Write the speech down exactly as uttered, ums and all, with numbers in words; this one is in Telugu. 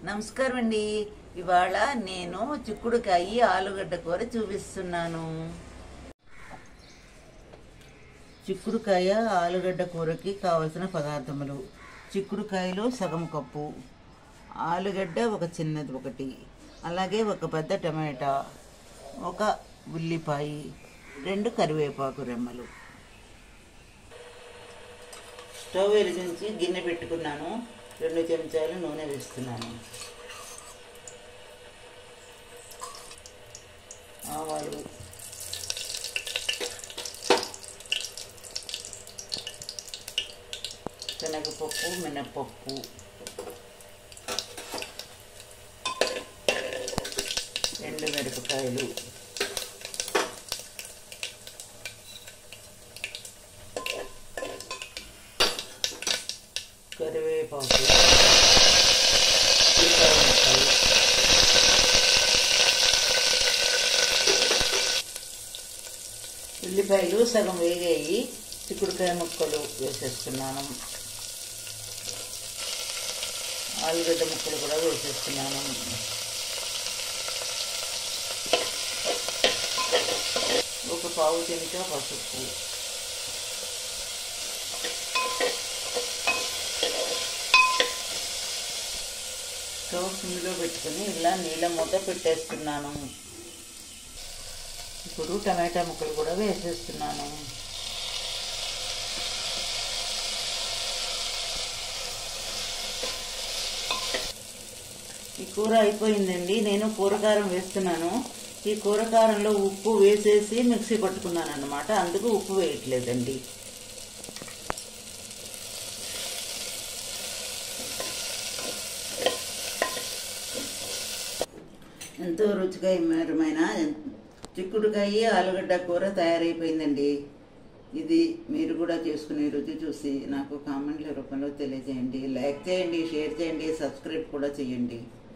నమస్కారం అండి. ఇవాళ నేను చిక్కుడుకాయ ఆలుగడ్డ కూర చూపిస్తున్నాను. చిక్కుడుకాయ ఆలుగడ్డ కూరకి కావలసిన పదార్థములు: చిక్కుడుకాయలు సగం కప్పు, ఆలుగడ్డ ఒక చిన్నది ఒకటి, అలాగే ఒక పెద్ద టమాటా, ఒక ఉల్లిపాయ, రెండు కరివేపాకు రెమ్మలు. స్టవ్ వెలిగించి గిన్నె పెట్టుకున్నాను. రెండు చెంచాలు నూనె వేస్తున్నాను. ఆవాలు, శనగపప్పు, మినపప్పు, ఎండు మిరపకాయలు, కరివేపాకు, ఉల్లిపాయలు సగం వేగాయి. చిక్కుడుకాయ ముక్కలు వేసేస్తున్నాను. ఆలుగడ్డ ముక్కలు కూడా వేసేస్తున్నాను. ఒక పావు చెంచా పసుపు, స్టవ్ సిమ్లో పెట్టుకుని ఇలా నీళ్ళ మూత పెట్టేస్తున్నాను. ఇప్పుడు టమాటా ముక్కలు కూడా వేసేస్తున్నాను. ఈ కూర అయిపోయిందండి. నేను కూరకారం వేస్తున్నాను. ఈ కూరకారంలో ఉప్పు వేసేసి మిక్సీ పట్టుకున్నాను అన్నమాట, అందుకు ఉప్పు వేయట్లేదండి. ఎంతో రుచికరమైన చిక్కుడుకాయ ఆలుగడ్డ కూర తయారైపోయిందండి. ఇది మీరు కూడా చేసుకునే రుచి చూసి నాకు కామెంట్ల రూపంలో తెలియజేయండి. లైక్ చేయండి, షేర్ చేయండి, సబ్స్క్రైబ్ కూడా చేయండి.